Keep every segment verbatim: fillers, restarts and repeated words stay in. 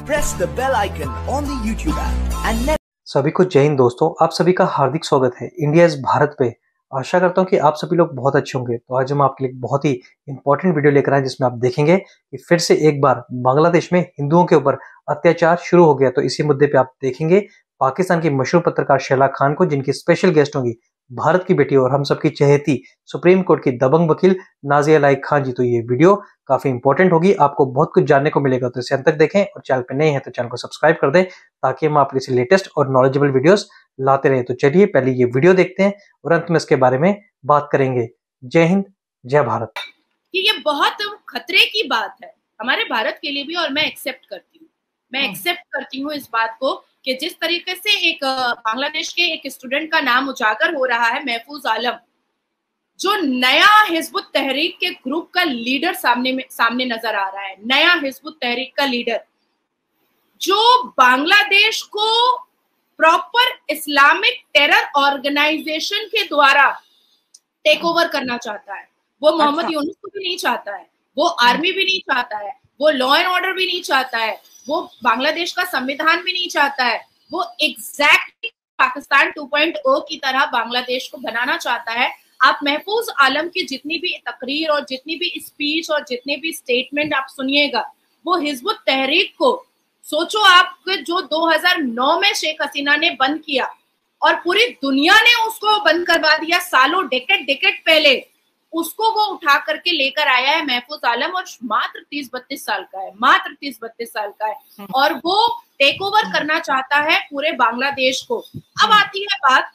press the bell icon on the YouTube app and never... सभी को जय हिंद दोस्तों, आप सभी का हार्दिक स्वागत है इंडिया इज भारत पे। आशा करता हूँ कि आप सभी लोग बहुत अच्छे होंगे। तो आज हम आपके लिए बहुत ही इंपॉर्टेंट वीडियो लेकर आए जिसमें आप देखेंगे कि फिर से एक बार बांग्लादेश में हिंदुओं के ऊपर अत्याचार शुरू हो गया। तो इसी मुद्दे पे आप देखेंगे पाकिस्तान की मशहूर पत्रकार शैला खान को, जिनकी स्पेशल गेस्ट होंगी भारत की बेटी और हम सबकी चहेती सुप्रीम कोर्ट की दबंग वकील नाजिया लाइक खान जी। तो ये वीडियो काफी इंपॉर्टेंट होगी, आपको बहुत कुछ जानने को मिलेगा। तो इसे अंत तक देखें और चैनल पे नए हैं तो चैनल को सब्सक्राइब कर दें ताकि हम आपके लिए लेटेस्ट और नॉलेजेबल वीडियोस लाते रहे। तो चलिए पहले ये वीडियो देखते हैं और अंत में इसके बारे में बात करेंगे। जय हिंद, जय भारत। कि ये बहुत खतरे की बात है हमारे भारत के लिए भी, और मैं एक्सेप्ट करती हूँ मैं एक्सेप्ट करती हूँ इस बात को कि जिस तरीके से एक बांग्लादेश के एक स्टूडेंट का नाम उजागर हो रहा है, महफूज आलम, जो नया हिजबुत तहरीक के ग्रुप का लीडर सामने में सामने नजर आ रहा है, नया हिजबुत तहरीक का लीडर जो बांग्लादेश को प्रॉपर इस्लामिक टेरर ऑर्गेनाइजेशन के द्वारा टेक ओवर करना चाहता है। वो मोहम्मद यूनुस को भी नहीं चाहता है, वो आर्मी भी नहीं चाहता है, वो लॉ एंड ऑर्डर भी नहीं चाहता है, वो बांग्लादेश का संविधान भी नहीं चाहता है। वो exactly Pakistan two point O की तरह बांग्लादेश को बनाना चाहता है। आप महफूज आलम की जितनी भी तकरीर और जितनी भी स्पीच और जितने भी स्टेटमेंट आप सुनिएगा, वो हिजबुत तहरीक को सोचो आप, जो दो हज़ार नौ में शेख हसीना ने बंद किया और पूरी दुनिया ने उसको बंद करवा दिया सालों डेकेड डेकेड पहले, उसको वो उठा करके लेकर आया है महफूज आलम। और मात्र तीस बत्तीस साल का है, मात्र तीस बत्तीस साल का है और वो टेक ओवर करना चाहता है पूरे बांग्लादेश को। अब आती है बात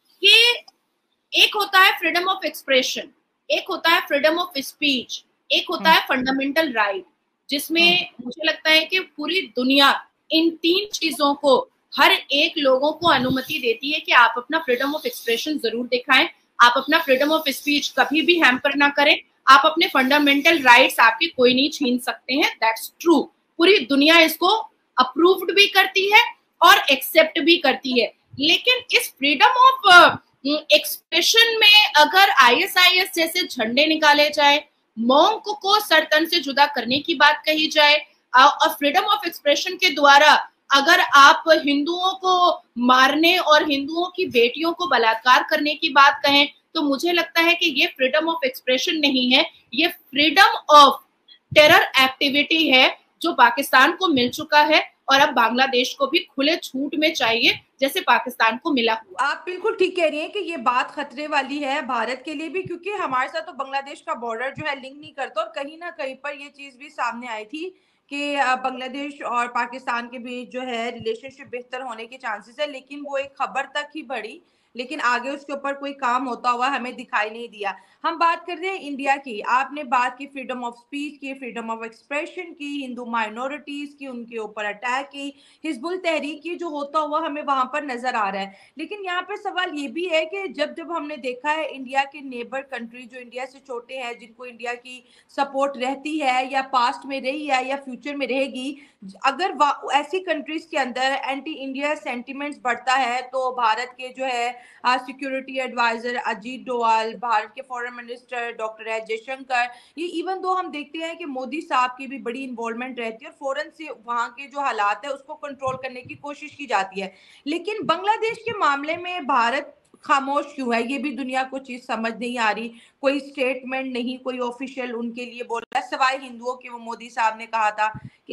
कि एक होता है फ्रीडम ऑफ एक्सप्रेशन, एक होता है फ्रीडम ऑफ स्पीच, एक होता है फंडामेंटल राइट, जिसमें मुझे लगता है कि पूरी दुनिया इन तीन चीजों को, हर एक लोगों को अनुमति देती है कि आप अपना फ्रीडम ऑफ एक्सप्रेशन जरूर दिखाएं, आप अपना फ्रीडम ऑफ स्पीच कभी भी हैम्पर ना करें, आप अपने फंडामेंटल राइट्स आपके कोई नहीं छीन सकते हैं। दैट्स ट्रू, पूरी दुनिया इसको अप्रूव्ड भी करती है और एक्सेप्ट भी करती है। लेकिन इस फ्रीडम ऑफ एक्सप्रेशन में अगर आईएसआईएस जैसे झंडे निकाले जाए, मॉन्क को सरतन से जुदा करने की बात कही जाए और फ्रीडम ऑफ एक्सप्रेशन के द्वारा अगर आप हिंदुओं को मारने और हिंदुओं की बेटियों को बलात्कार करने की बात कहें, तो मुझे लगता है कि ये फ्रीडम ऑफ एक्सप्रेशन नहीं है, ये फ्रीडम ऑफ टेरर एक्टिविटी है जो पाकिस्तान को मिल चुका है और अब बांग्लादेश को भी खुले छूट में चाहिए जैसे पाकिस्तान को मिला हुआ। आप बिल्कुल ठीक कह रही हैं कि ये बात खतरे वाली है भारत के लिए भी, क्योंकि हमारे साथ तो बांग्लादेश का बॉर्डर जो है लिंक नहीं करता और कहीं ना कहीं पर ये चीज भी सामने आई थी कि बांग्लादेश और पाकिस्तान के बीच जो है रिलेशनशिप बेहतर होने के चांसेस है, लेकिन वो एक खबर तक ही बढ़ी, लेकिन आगे उसके ऊपर कोई काम होता हुआ हमें दिखाई नहीं दिया। हम बात कर रहे हैं इंडिया की, आपने बात की फ्रीडम ऑफ स्पीच की, फ्रीडम ऑफ एक्सप्रेशन की, हिंदू माइनॉरिटीज की, उनके ऊपर अटैक की, हिजबुल तहरीक की जो होता हुआ हमें वहां पर नजर आ रहा है। लेकिन यहाँ पे सवाल ये भी है कि जब जब हमने देखा है इंडिया के नेबर कंट्री जो इंडिया से छोटे हैं, जिनको इंडिया की सपोर्ट रहती है या पास्ट में रही है या फ्यूचर में रहेगी, अगर ऐसी कंट्रीज के अंदर एंटी इंडिया सेंटिमेंट्स बढ़ता है तो भारत के जो है सिक्योरिटी एडवाइजर अजीत डोवाल, भारत के foreign minister doctor S Jaishankar, ये इवन दो हम देखते हैं कि मोदी साहब की भी बड़ी इन्वॉल्वमेंट रहती है और फौरन से वहां के जो हालात है उसको कंट्रोल करने की कोशिश की जाती है। लेकिन बांग्लादेश के मामले में भारत खामोश क्यों है, ये भी दुनिया को चीज समझ नहीं आ रही। कोई स्टेटमेंट नहीं, कोई ऑफिशियल उनके लिए बोल रहा है, सवाए हिंदुओं के। वो मोदी साहब ने कहा था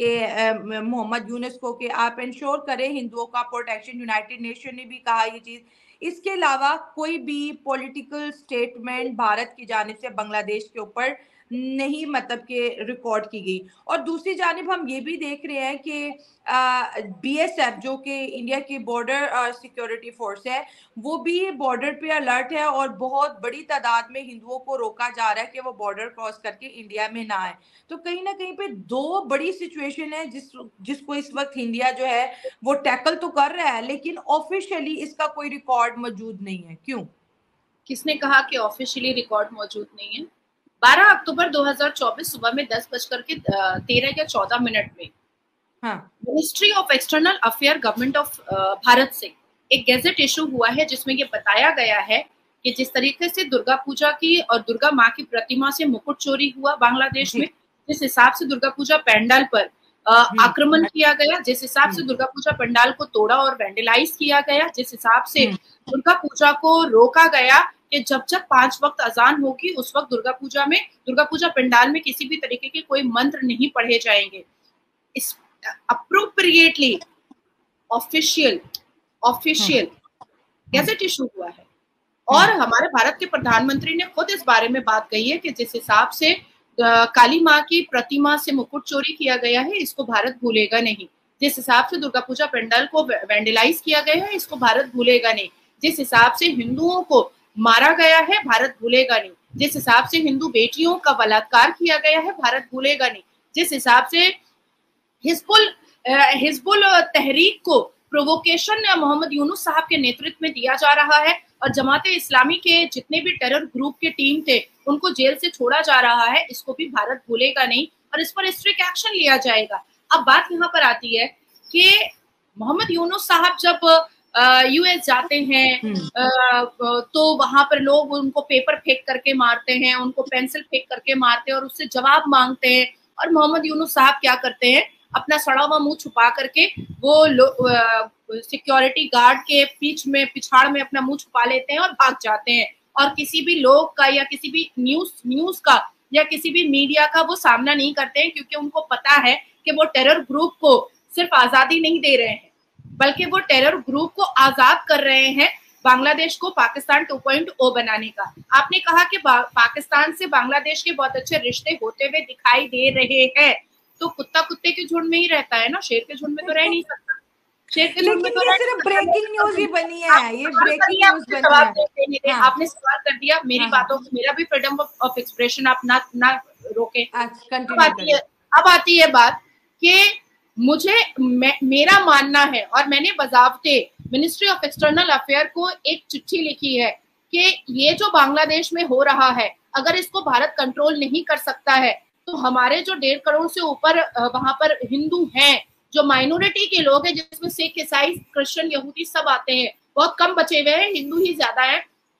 कि मोहम्मद यूनुस को कि आप इंश्योर करें हिंदुओं का प्रोटेक्शन, यूनाइटेड नेशन ने भी कहा ये चीज। इसके अलावा कोई भी पॉलिटिकल स्टेटमेंट भारत की जानिब से बांग्लादेश के ऊपर नहीं मतलब के रिकॉर्ड की गई। और दूसरी जानिब हम ये भी देख रहे हैं कि बीएसएफ जो कि इंडिया की बॉर्डर सिक्योरिटी फोर्स है, वो भी बॉर्डर पे अलर्ट है और बहुत बड़ी तादाद में हिंदुओं को रोका जा रहा है कि वो बॉर्डर क्रॉस करके इंडिया में ना आए। तो कहीं ना कहीं पे दो बड़ी सिचुएशन है जिस जिसको इस वक्त इंडिया जो है वो टैकल तो कर रहा है, लेकिन ऑफिशियली इसका कोई रिकॉर्ड मौजूद नहीं है। क्यों? किसने कहा कि ऑफिशियली रिकॉर्ड मौजूद नहीं है? बारह अक्टूबर दो हज़ार चौबीस सुबह में दस बजकर के तेरह या चौदह मिनट में ministry of external affair government of Bharat से एक गैजेट इशू हुआ है जिसमें ये बताया गया है कि जिस तरीके से दुर्गा पूजा की और दुर्गा माँ की प्रतिमा से मुकुट चोरी हुआ बांग्लादेश में, जिस हिसाब से दुर्गा पूजा पंडाल पर आक्रमण किया गया, जिस हिसाब से दुर्गा पूजा पंडाल को तोड़ा और वैंडलाइज किया गया, जिस हिसाब से दुर्गा पूजा को रोका गया कि जब जब पांच वक्त अजान होगी उस वक्त दुर्गा पूजा में दुर्गा पूजा पंडाल में किसी भी तरीके के कोई मंत्र नहीं पढ़े जाएंगे। इस appropriately official official gazette issue हुआ है और हमारे भारत के प्रधानमंत्री ने खुद इस बारे में बात कही है कि जिस हिसाब से काली माँ की प्रतिमा से मुकुट चोरी किया गया है इसको भारत भूलेगा नहीं, जिस हिसाब से दुर्गा पूजा पंडाल को वैंडलाइज किया गया है इसको भारत भूलेगा नहीं, जिस हिसाब से हिंदुओं को मारा गया है भारत भूलेगा नहीं, जिस हिसाब से हिंदू बेटियों का बलात्कार किया गया है भारत भूलेगा नहीं, जिस हिसाब से हिजबुल हिजबुल तहरीक को प्रोवोकेशन मोहम्मद यूनुस साहब के नेतृत्व में दिया जा रहा है और जमाते इस्लामी के जितने भी टेरर ग्रुप के टीम थे उनको जेल से छोड़ा जा रहा है, इसको भी भारत भूलेगा नहीं और इस पर स्ट्रिक्ट एक्शन लिया जाएगा। अब बात यहाँ पर आती है कि मोहम्मद यूनुस साहब जब यूएस जाते हैं तो वहां पर लोग उनको पेपर फेंक करके मारते हैं, उनको पेंसिल फेंक करके मारते हैं और उससे जवाब मांगते हैं और मोहम्मद यूनुस साहब क्या करते हैं, अपना सड़ा हुआ मुंह छुपा करके वो सिक्योरिटी गार्ड के पीछ में पिछाड़ में अपना मुंह छुपा लेते हैं और भाग जाते हैं और किसी भी लोग का या किसी भी न्यूज न्यूज का या किसी भी मीडिया का वो सामना नहीं करते हैं, क्योंकि उनको पता है कि वो टेरर ग्रुप को सिर्फ आजादी नहीं दे रहे हैं बल्कि वो टेरर ग्रुप को आजाद कर रहे हैं बांग्लादेश को पाकिस्तान टू पॉइंट ओ बनाने का। आपने कहा कि पाकिस्तान से बांग्लादेश के बहुत अच्छे रिश्ते होते हुए दिखाई दे रहे हैं, तो कुत्ता कुत्ते के झुंड में ही रहता है ना, शेर के झुंड में तो रह नहीं सकता। शेर के झुंड में तो ये सिर्फ ब्रेकिंग न्यूज भी बनी है, ये ब्रेकिंग न्यूज बनी है। हाँ। आपने सवाल कर दिया, मेरी हाँ। बातों को मेरा भी फ्रीडम ऑफ एक्सप्रेशन आप ना ना रोके। अब आती है अब आती है बात कि मुझे मे, मेरा मानना है और मैंने बजावते मिनिस्ट्री ऑफ एक्सटर्नल अफेयर को एक चिट्ठी लिखी है कि ये जो बांग्लादेश में हो रहा है अगर इसको भारत कंट्रोल नहीं कर सकता है तो हमारे जो डेढ़ करोड़ से ऊपर वहां पर हिंदू हैं, जो माइनॉरिटी के लोग हैं जिसमें सिख, ईसाई, क्रिश्चियन, यहूदी सब आते हैं, बहुत कम बचे हुए हैं, हिंदू ही ज्यादा है,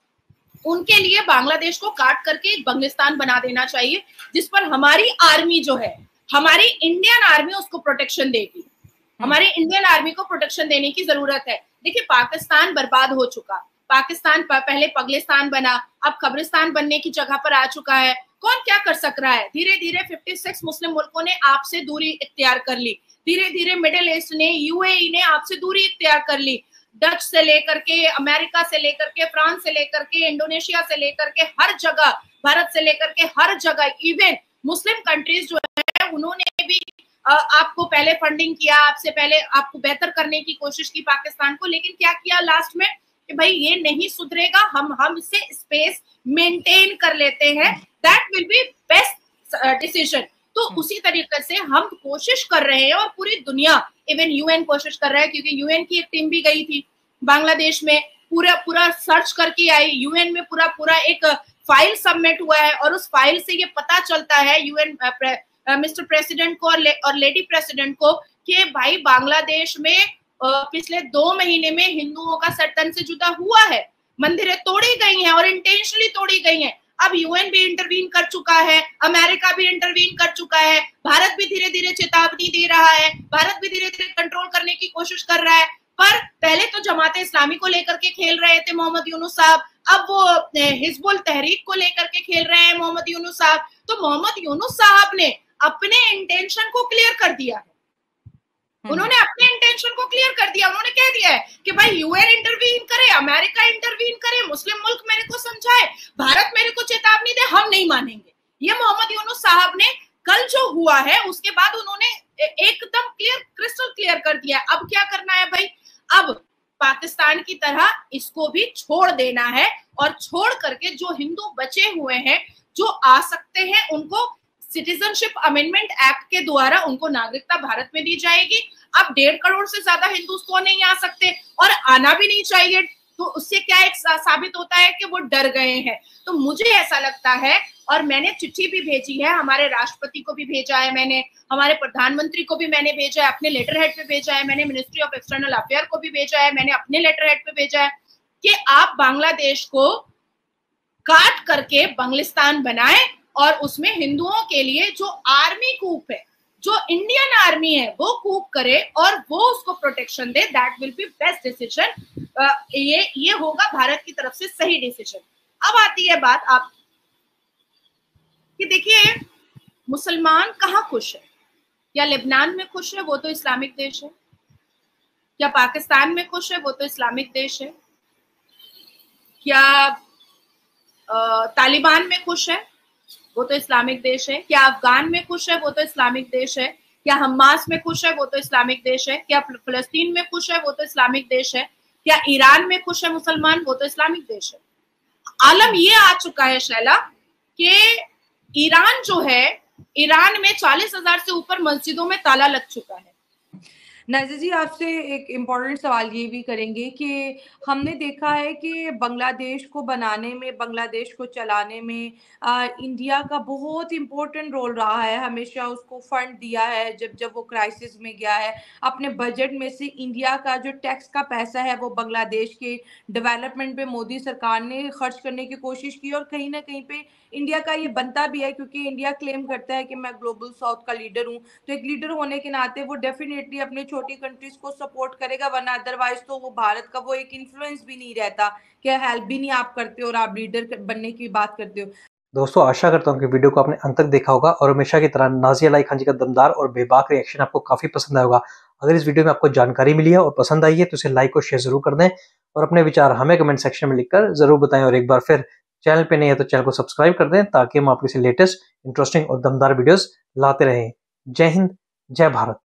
उनके लिए बांग्लादेश को काट करके एक बंगलिस्तान बना देना चाहिए जिस पर हमारी आर्मी जो है, हमारी इंडियन आर्मी उसको प्रोटेक्शन देगी। हमारी इंडियन आर्मी को प्रोटेक्शन देने की जरूरत है। देखिए पाकिस्तान बर्बाद हो चुका, पाकिस्तान पहले पगलिस्तान बना, अब कब्रिस्तान बनने की जगह पर आ चुका है। कौन क्या कर सक रहा है? धीरे धीरे छप्पन मुस्लिम मुल्कों ने आपसे दूरी इख्तियार कर ली, धीरे धीरे मिडिल ईस्ट ने, यूएई ने आपसे दूरी इख्तियार कर ली। डच से लेकर के, अमेरिका से लेकर के, फ्रांस से लेकर के, इंडोनेशिया से लेकर के, हर जगह, भारत से लेकर के हर जगह, इवन मुस्लिम कंट्रीज जो है उन्होंने भी आपको पहले फंडिंग किया, आपसे पहले आपको बेहतर करने की कोशिश की पाकिस्तान को, लेकिन क्या किया लास्ट में कि भाई ये नहीं सुधरेगा, हम हम इससे स्पेस मेंटेन कर लेते हैं, that will be best decision. तो उसी तरीके से हम कोशिश कर रहे हैं और पूरी दुनिया, इवन यूएन कोशिश कर रहा है, क्योंकि यूएन की एक टीम भी गई थी बांग्लादेश में, पूरा पूरा सर्च करके आई, यूएन में पूरा पूरा एक फाइल सबमिट हुआ है और उस फाइल से ये पता चलता है यूएन मिस्टर प्रेसिडेंट को और, ले, और लेडी प्रेसिडेंट को कि भाई बांग्लादेश में पिछले दो महीने में हिंदुओं का सर तन से जुदा हुआ है, मंदिरें तोड़ी गई हैं और इंटेंशनली तोड़ी गई हैं। अब यूएन भी इंटरवीन कर चुका है, अमेरिका भी इंटरवीन कर चुका है, भारत भी धीरे धीरे चेतावनी दे रहा है, भारत भी धीरे धीरे कंट्रोल करने की कोशिश कर रहा है। पर पहले तो जमाते इस्लामी को लेकर के खेल रहे थे मोहम्मद यूनुस साहब, अब वो हिजबुल तहरीक को लेकर के खेल रहे हैं मोहम्मद यूनुस साहब। तो मोहम्मद यूनुस साहब ने अपने इंटेंशन को क्लियर कर दिया है, उन्होंने अपने इंटेंशन को क्लियर कर दिया। उन्होंने कह दिया है कि भाई यूएन इंटरवीन करे, अमेरिका इंटरवीन करे, मुस्लिम मुल्क मेरे को समझाए, भारत मेरे को चेतावनी दे, हम नहीं मानेंगे। ये मोहम्मद यूनुस साहब ने कल जो हुआ है उसके बाद उन्होंने एकदम क्लियर, क्रिस्टल क्लियर कर दिया। अब क्या करना है भाई? अब पाकिस्तान की तरह इसको भी छोड़ देना है और छोड़ करके जो हिंदू बचे हुए हैं, जो आ सकते हैं, उनको सिटीजनशिप अमेंडमेंट एक्ट के द्वारा उनको नागरिकता भारत में दी जाएगी। अब डेढ़ करोड़ से ज्यादा हिंदुस्तान नहीं आ सकते और आना भी नहीं चाहिए। तो उससे क्या एक साबित होता है कि वो डर गए हैं। तो मुझे ऐसा लगता है, और मैंने चिट्ठी भी भेजी है, हमारे राष्ट्रपति को भी भेजा है मैंने, हमारे प्रधानमंत्री को भी मैंने भेजा है, अपने लेटर हेड पे भेजा है मैंने, मिनिस्ट्री ऑफ एक्सटर्नल अफेयर को भी भेजा है मैंने, अपने लेटर हेड पे भेजा है कि आप बांग्लादेश को काट करके बंगलिस्तान बनाएं और उसमें हिंदुओं के लिए जो आर्मी कूप है, जो इंडियन आर्मी है वो कूप करे और वो उसको प्रोटेक्शन दे, that will be best decision. ये ये होगा भारत की तरफ से सही डिसीजन। अब आती है बात आप कि देखिए मुसलमान कहाँ खुश है? क्या लेबनान में खुश है? वो तो इस्लामिक देश है। क्या पाकिस्तान में खुश है? वो तो इस्लामिक देश है। क्या तालिबान में खुश है? वो तो इस्लामिक देश है। क्या अफगान में खुश है? वो तो इस्लामिक देश है। क्या हमास में खुश है? वो तो इस्लामिक देश है। क्या फलस्तीन में खुश है? वो तो इस्लामिक देश है। क्या ईरान में खुश है मुसलमान? वो तो इस्लामिक देश है। आलम ये आ चुका है शैला कि ईरान जो है, ईरान में चालीस हजार से ऊपर मस्जिदों में ताला लग चुका है। नाज़िर जी, आपसे एक इम्पॉर्टेंट सवाल ये भी करेंगे कि हमने देखा है कि बांग्लादेश को बनाने में, बांग्लादेश को चलाने में आ, इंडिया का बहुत इम्पोर्टेंट रोल रहा है। हमेशा उसको फंड दिया है जब जब वो क्राइसिस में गया है। अपने बजट में से इंडिया का जो टैक्स का पैसा है वो बांग्लादेश के डेवलपमेंट पे मोदी सरकार ने खर्च करने की कोशिश की, और कहीं ना कहीं पे इंडिया का ये बनता भी है, क्योंकि इंडिया क्लेम करता है कि मैं ग्लोबल साउथ का लीडर हूँ। तो एक लीडर होने के नाते वो डेफिनेटली अपने छोटी कंट्रीज को सपोर्ट करेगा, वरना अदरवाइज तो वो भारत का वो एक इन्फ्लुएंस भी नहीं रहता कि हेल्प भी नहीं आप करते और आप लीडर बनने की बात करते हो। दोस्तों, आशा करता हूँ कि वीडियो को आपने अंत तक देखा होगा और हमेशा की तरह नाज़िया अलाई खान जी का दमदार और बेबाक रिएक्शन आपको काफी पसंद आया होगा। अगर इस वीडियो में आपको जानकारी मिली है और पसंद आई है तो इसे लाइक और शेयर जरूर कर दें और अपने विचार हमें कमेंट सेक्शन में लिखकर जरूर बताएं। और एक बार फिर चैनल पे नहीं है तो चैनल को सब्सक्राइब कर दें ताकि हम आपके लेटेस्ट इंटरेस्टिंग और दमदार वीडियोस लाते रहें। जय हिंद, जय भारत।